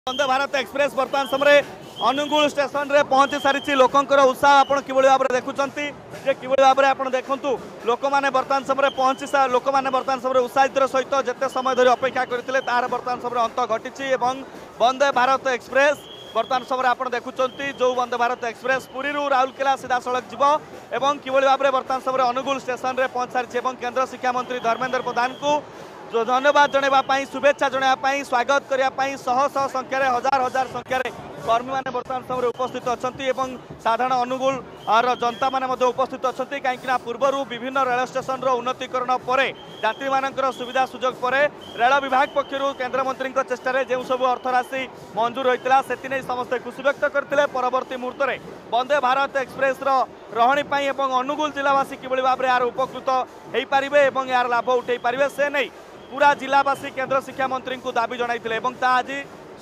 वंदे Bharat express बर्तमान समय Angul station रे पहुंची सारी लोकंर उत्साह आप कि भाव में देखुं जे कि भाव में आप देखूँ लोक मैंने बर्तमान समय पहुंची लोक मैंने बर्तमान समय उत्साहित सहित जिते समय धरी अपेक्षा करते तार बर्तमान समय अंत घटी वंदे भारत एक्सप्रेस बर्तमान समय आप देखुं जो वंदे भारत एक्सप्रेस पुरी राउरकेला सीधा सड़क जीव एवं कि भाव में बर्तमान समय अनुगुल स्टेशन रे पहुंच सारी केंद्र शिक्षा मंत्री धर्मेंद्र प्रधान को जो धन्यवाद जनवाई शुभेच्छा जनवाई स्वागत करने शह शह संख्यार हजार हजार संख्यार कर्मी मैंने बर्तमान समय उपस्थित अच्छा साधारण अनुगुल जनता मैंने उपस्थित अच्छा कहीं पूर्वर विभिन्न रेल स्टेशन उन्नतीकरण पर यात्री मान सुविधा सुजोग पर रेल विभाग पक्षर केंद्र मंत्री चेष्टा जो सब अर्थराशि मंजूर होता से समस्ते खुशी व्यक्त करते परवर्ती मुहूर्त में वंदे भारत एक्सप्रेस रही अनुगुल जिलावासी किभली भाव में यार उपकृत हो पारे और यार लाभ उठे पारे से नहीं पूरा जिलावासी केंद्र शिक्षा मंत्री को दाबी जनाइथिले एवं ता आज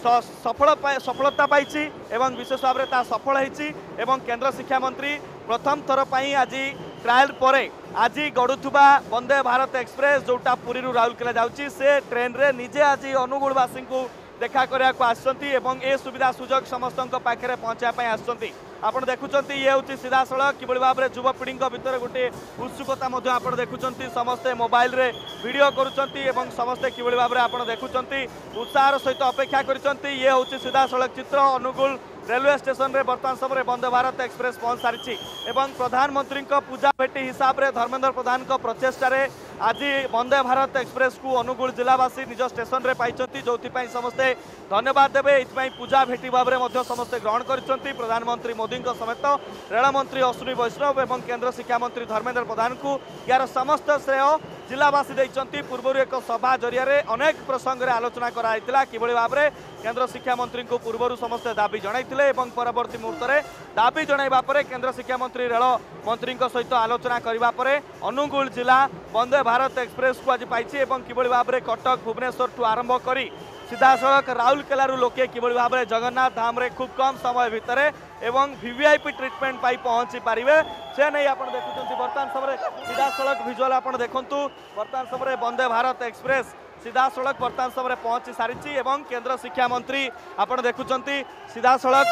सफलता पाई एवं विशेष भाव में सफल होती केंद्र शिक्षा मंत्री प्रथम थर पर आज ट्रायल पर आज गड़ुवा वंदे भारत एक्सप्रेस जोटा पुरी राउरकेला जाऊँगी से ट्रेन रे निजे आज अनुगुलवासी को देखा करने को आसछंती सुविधा सुजोग समस्त पाखे पहुँचापी आसछंती आपण देखुं ये हूँ सीधा सड़क कि भाव में युवपीढ़ी भितर गोटे उत्सुकता आप देखुं समस्ते मोबाइल रे वीडियो करुँच समस्ते कि भाव में आप देखुं उत्साह सहित अपेक्षा कर ये हूँ सीधा सड़क चित्र अनुगुल रेलवे स्टेशन रे बर्तमान समय वंदे भारत एक्सप्रेस पहुंच सारी प्रधानमंत्री पूजा भेटी हिसाब से धर्मेंद्र प्रधान प्रचेषार आज वंदे भारत एक्सप्रेस को अनुगुल जिलावासी निज स्टेशन रे पाई जो समस्ते धन्यवाद देवे ये पूजा भेटी भाव में समस्ते ग्रहण कर प्रधानमंत्री मोदी समेत रेलमंत्री अश्विनी वैष्णव और केंद्र शिक्षा मंत्री धर्मेंद्र प्रधान को यार समस्त श्रेय जिलावासी देइचंती पूर्व एक सभा जरिया अनेक प्रसंग में आलोचना कराइतिला किभली भाव में केंद्र शिक्षा मंत्री को पूर्व समस्ते दाबी जनाइतिले परवर्ती मुहूर्त में दाबी जणाइबा परे केंद्र शिक्षा मंत्री रेल मंत्री सहित आलोचना करबा परे अनुगुल जिला वंदे भारत एक्सप्रेस को आज पाई किभली भाव में कटक भुवनेश्वर ठू आरंभ करी सीधा सड़क राउरकेलारू लोके किभली भाव में जगन्नाथ धाम रे खूब कम समय भितर एवं वीवीआईपी ट्रिटमेंट पाई पहुंची पारे से नहीं आप देखुं बर्तमान समय सीधा सड़क भिजुआल आप देखूँ बर्तमान समय वंदे भारत एक्सप्रेस सीधा सड़क बर्तमान समय पहुंची सारी केंद्र शिक्षा मंत्री आप देखुं सीधा सड़क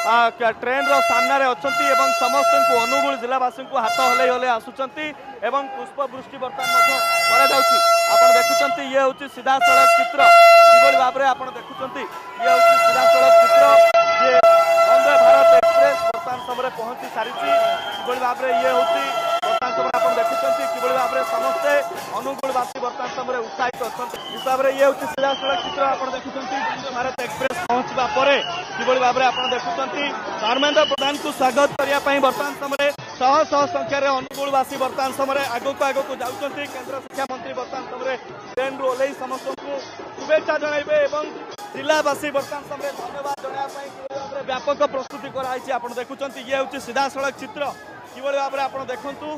ट्रेन सामने अच्छा समस्त को अनुगुल जिलावासी को हाथ हल्ई हल्ई आसुंच पुष्पवृष्टि बर्तमान आप देखुं ये हूँ सीधा सड़क चित्र कि भाव में आप देखुं ये हूँ सीधा सड़क चित्र जे वंदे भारत एक्सप्रेस बर्तमान समय पहुंची सारी कि भाव में ये हूँ बर्तमान समय आप देखुं कि भाव में समस्ते अनुगुलवासी बर्तमान समय उत्साहित अच्छा इस भाव में ये हूँ सीधा सड़क चित्र आप देखुं वंदे भारत एक्सप्रेस पहुंचवा पर कि भाव में आप देखुं धर्मेंद्र प्रधान को स्वागत करने बर्तमान समय शह शह संख्यार अनुगुलवासी बर्तमान समय आगक जाऊँच केंद्र शिक्षा मंत्री बर्तमान समय ट्रेन रू ओह्लई समस्त को शुभेच्छा जनइबे जिलावासी बर्तमान समय धन्यवाद जनवाई व्यापक प्रस्तुति कराई आप देखुं ये हूँ सीधा सड़क चित्र कि भाव में आप देखु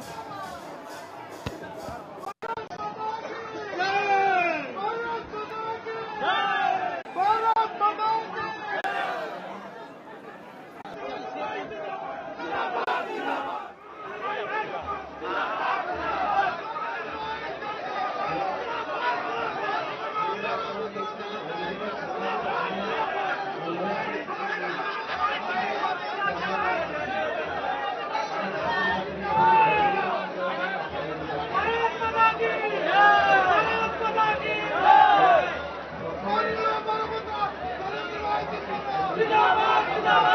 जिंदाबाद जिंदाबाद